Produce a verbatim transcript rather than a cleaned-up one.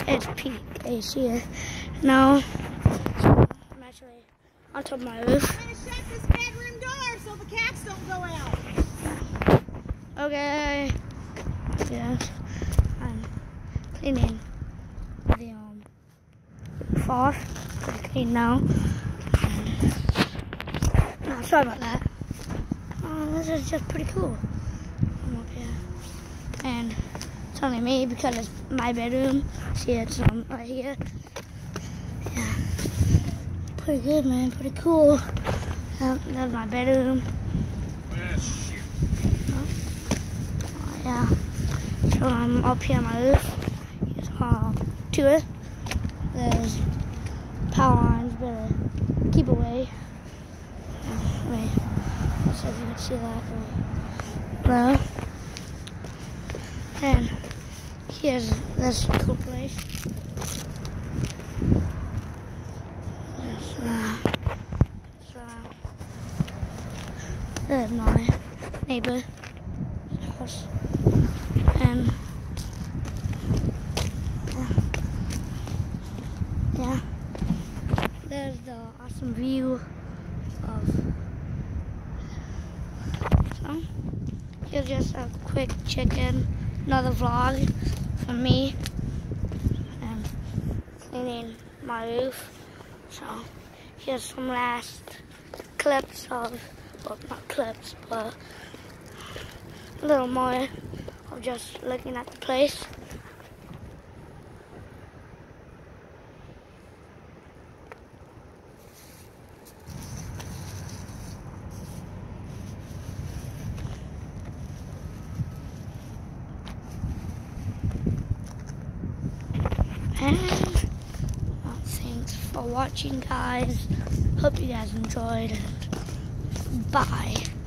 it's peak A C. Now, I'm actually on top of my roof. I'm gonna shut this bedroom door so the cats don't go out. Okay. Yes. I'm cleaning the um roof off. Pretty clean now. No, sorry about that. Oh, this is just pretty cool. I'm up here. And it's only me because it's my bedroom. See, it's um, right here. Yeah. Pretty good, man. Pretty cool. Oh, that's my bedroom. Oh, yeah. So I'm up here on my roof. Here's um, to it. There's power lines, better keep away. Oh, wait. So if you can see that. Well, and here's this cool place. There's, uh, so, there's my neighbor's house. And yeah, yeah, there's the awesome view of. So here's just a quick check-in, another vlog from me and cleaning my roof. So here's some last clips of, well, not clips, but a little more of just looking at the place. And well, thanks for watching, guys. Hope you guys enjoyed. Bye.